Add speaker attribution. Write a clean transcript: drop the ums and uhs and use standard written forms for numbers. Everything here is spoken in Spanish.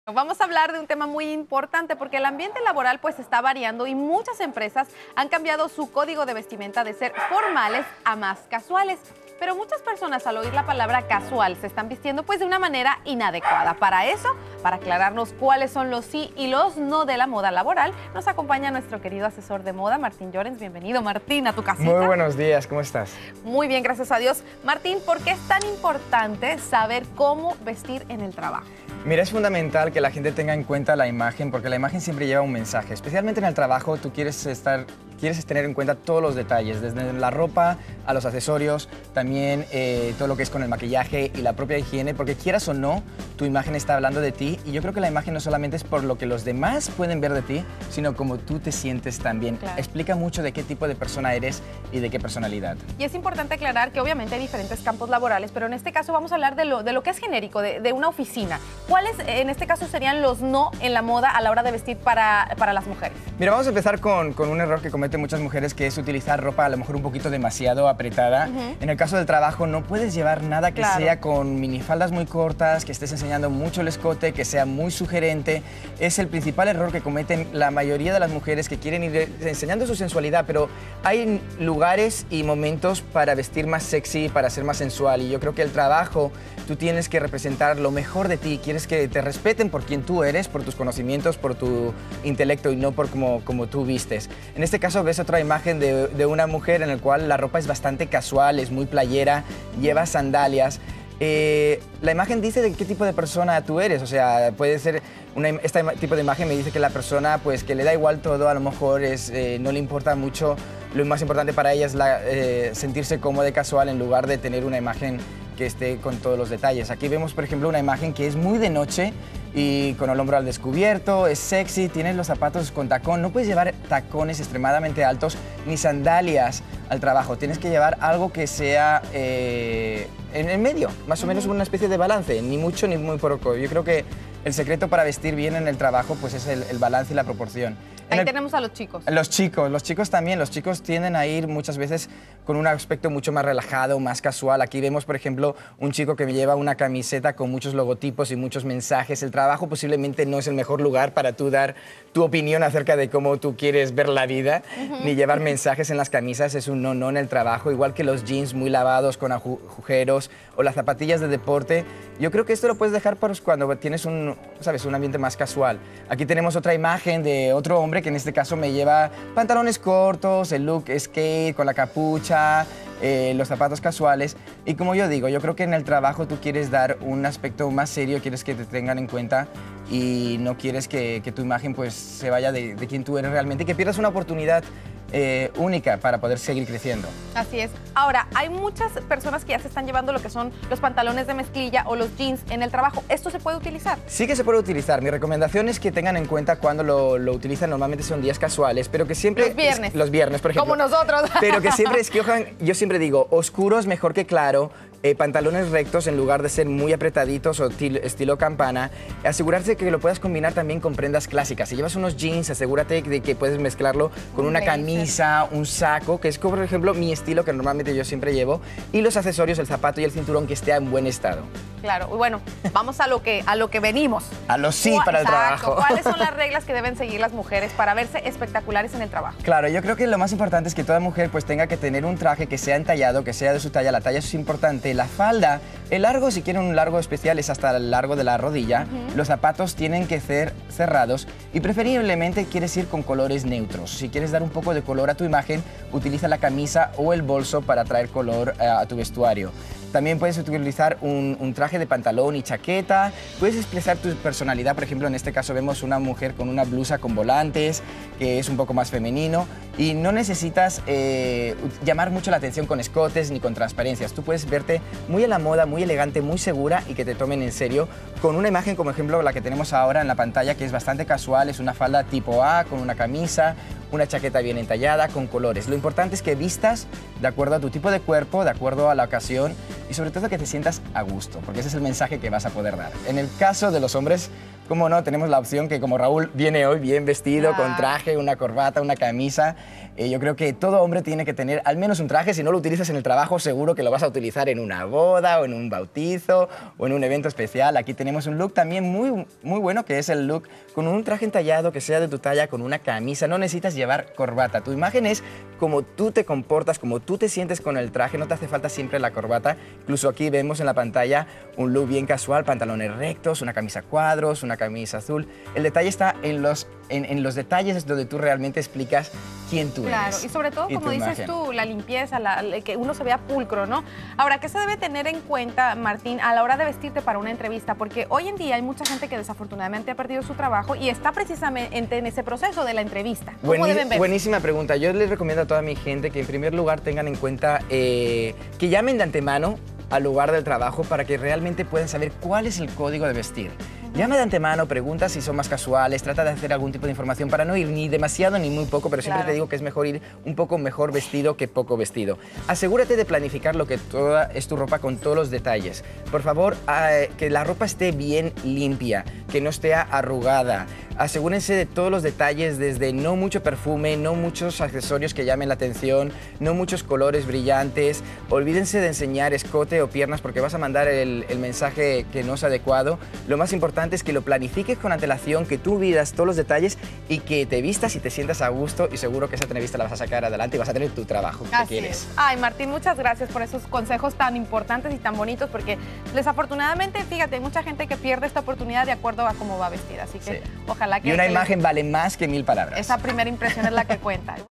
Speaker 1: Vamos a hablar de un tema muy importante porque el ambiente laboral pues está variando y muchas empresas han cambiado su código de vestimenta de ser formales a más casuales. Pero muchas personas al oír la palabra casual se están vistiendo pues de una manera inadecuada. Para eso, para aclararnos cuáles son los sí y los no de la moda laboral, nos acompaña nuestro querido asesor de moda, Martín Llorens. Bienvenido, Martín, a tu casita.
Speaker 2: Muy buenos días, ¿cómo estás?
Speaker 1: Muy bien, gracias a Dios. Martín, ¿por qué es tan importante saber cómo vestir en el trabajo?
Speaker 2: Mira, es fundamental que la gente tenga en cuenta la imagen, porque la imagen siempre lleva un mensaje. Especialmente en el trabajo, tú quieres tener en cuenta todos los detalles, desde la ropa a los accesorios, también todo lo que es con el maquillaje y la propia higiene, porque quieras o no, tu imagen está hablando de ti. Y yo creo que la imagen no solamente es por lo que los demás pueden ver de ti, sino como tú te sientes también. Claro. Explica mucho de qué tipo de persona eres y de qué personalidad.
Speaker 1: Y es importante aclarar que obviamente hay diferentes campos laborales, pero en este caso vamos a hablar de lo que es genérico, de una oficina. ¿Cuáles en este caso serían los no en la moda a la hora de vestir para las mujeres?
Speaker 2: Mira, vamos a empezar con un error que cometen muchas mujeres, que es utilizar ropa a lo mejor un poquito demasiado apretada. En el caso del trabajo no puedes llevar nada que sea con minifaldas muy cortas, que estés enseñando mucho el escote, que sea muy sugerente. Es el principal error que cometen la mayoría de las mujeres que quieren ir enseñando su sensualidad, pero hay lugares y momentos para vestir más sexy, para ser más sensual, y yo creo que el trabajo tú tienes que representar lo mejor de ti, quieres que te respeten por quien tú eres, por tus conocimientos, por tu intelecto y no por como tú vistes. En este caso ves otra imagen de una mujer en la cual la ropa es bastante casual, es muy playera, lleva sandalias. La imagen dice de qué tipo de persona tú eres, o sea, puede ser, este tipo de imagen me dice que la persona pues que le da igual todo, a lo mejor no le importa mucho, lo más importante para ella es sentirse cómoda y casual en lugar de tener una imagen que esté con todos los detalles. Aquí vemos, por ejemplo, una imagen que es muy de noche y con el hombro al descubierto, es sexy, tienes los zapatos con tacón, no puedes llevar tacones extremadamente altos ni sandalias al trabajo, tienes que llevar algo que sea en el medio, más o menos una especie de balance, ni mucho ni muy poco. Yo creo que el secreto para vestir bien en el trabajo pues es el balance y la proporción.
Speaker 1: Ahí tenemos a los chicos.
Speaker 2: Los chicos también. Los chicos tienden a ir muchas veces con un aspecto mucho más relajado, más casual. Aquí vemos, por ejemplo, un chico que me lleva una camiseta con muchos logotipos y muchos mensajes. El trabajo posiblemente no es el mejor lugar para tú dar tu opinión acerca de cómo tú quieres ver la vida, ni llevar mensajes en las camisas. Es un no en el trabajo, igual que los jeans muy lavados con agujeros o las zapatillas de deporte. Yo creo que esto lo puedes dejar para cuando tienes un ambiente más casual. Aquí tenemos otra imagen de otro hombre que en este caso me lleva pantalones cortos, el look skate con la capucha, los zapatos casuales. Y como yo digo, yo creo que en el trabajo tú quieres dar un aspecto más serio, quieres que te tengan en cuenta y no quieres que tu imagen pues se vaya de quien tú eres realmente y que pierdas una oportunidad única para poder seguir creciendo.
Speaker 1: Así es. Ahora, hay muchas personas que ya se están llevando lo que son los pantalones de mezclilla o los jeans en el trabajo. ¿Esto se puede utilizar? Sí que se puede utilizar.
Speaker 2: Mi recomendación es que tengan en cuenta cuando lo utilizan. Normalmente son días casuales, pero que siempre...
Speaker 1: Los viernes,
Speaker 2: por ejemplo.
Speaker 1: Como nosotros.
Speaker 2: Pero que siempre escojan, yo siempre digo, oscuro es mejor que claro. Pantalones rectos en lugar de ser muy apretaditos o estilo campana. Asegurarse de que lo puedas combinar también con prendas clásicas. Si llevas unos jeans, asegúrate de que puedes mezclarlo con una camisa, un saco, que es como, por ejemplo, mi estilo que normalmente yo siempre llevo, y los accesorios, el zapato y el cinturón que esté en buen estado.
Speaker 1: Claro, bueno, vamos a lo que venimos.
Speaker 2: A lo sí para el trabajo.
Speaker 1: ¿Cuáles son las reglas que deben seguir las mujeres para verse espectaculares en el trabajo?
Speaker 2: Claro, yo creo que lo más importante es que toda mujer pues tenga que tener un traje que sea entallado, que sea de su talla. La talla es importante. La falda, el largo, si quieren un largo especial, es hasta el largo de la rodilla. Los zapatos tienen que ser cerrados y preferiblemente quieres ir con colores neutros. Si quieres dar un poco de color a tu imagen, utiliza la camisa o el bolso para traer color a tu vestuario. También puedes utilizar un traje de pantalón y chaqueta. Puedes expresar tu personalidad. Por ejemplo, en este caso vemos una mujer con una blusa con volantes, que es un poco más femenino. Y no necesitas llamar mucho la atención con escotes ni con transparencias. Tú puedes verte muy a la moda, muy elegante, muy segura y que te tomen en serio con una imagen como ejemplo la que tenemos ahora en la pantalla, que es bastante casual. Es una falda tipo A con una camisa, una chaqueta bien entallada, con colores. Lo importante es que vistas de acuerdo a tu tipo de cuerpo, de acuerdo a la ocasión y sobre todo que te sientas a gusto, porque ese es el mensaje que vas a poder dar. En el caso de los hombres, cómo no, tenemos la opción que como Raúl viene hoy bien vestido, con traje, una corbata, una camisa. Yo creo que todo hombre tiene que tener al menos un traje. Si no lo utilizas en el trabajo, seguro que lo vas a utilizar en una boda o en un bautizo o en un evento especial. Aquí tenemos un look también muy bueno, que es el look con un traje entallado que sea de tu talla, con una camisa. No necesitas llevar corbata. Tu imagen es como tú te comportas, como tú te sientes con el traje. No te hace falta siempre la corbata. Incluso aquí vemos en la pantalla un look bien casual, pantalones rectos, una camisa a cuadros, una camisa azul. El detalle está en los detalles donde tú realmente explicas quién tú eres.
Speaker 1: Claro, y sobre todo, como dices tú, la limpieza, que uno se vea pulcro, ¿no? Ahora, ¿qué se debe tener en cuenta, Martín, a la hora de vestirte para una entrevista? Porque hoy en día hay mucha gente que desafortunadamente ha perdido su trabajo y está precisamente en ese proceso de la entrevista. ¿Cómo deben verse?
Speaker 2: Buenísima pregunta. Yo les recomiendo a toda mi gente que en primer lugar tengan en cuenta que llamen de antemano al lugar del trabajo para que realmente puedan saber cuál es el código de vestir. Llama de antemano, pregunta si son más casuales, trata de hacer algún tipo de información para no ir ni demasiado ni muy poco, pero siempre te digo que es mejor ir un poco mejor vestido que poco vestido. Asegúrate de planificar lo que toda es tu ropa con todos los detalles. Por favor, que la ropa esté bien limpia, que no esté arrugada. Asegúrense de todos los detalles, desde no mucho perfume, no muchos accesorios que llamen la atención, no muchos colores brillantes. Olvídense de enseñar escote o piernas porque vas a mandar el mensaje que no es adecuado. Lo más importante es que lo planifiques con antelación, que tú midas todos los detalles y que te vistas y te sientas a gusto, y seguro que esa entrevista la vas a sacar adelante y vas a tener tu trabajo que quieres.
Speaker 1: Ay, Martín, muchas gracias por esos consejos tan importantes y tan bonitos, porque desafortunadamente, fíjate, hay mucha gente que pierde esta oportunidad de acuerdo a cómo va vestida, así que ojalá que...
Speaker 2: Y una imagen vale más que 1000 palabras.
Speaker 1: Esa primera impresión es la que cuenta.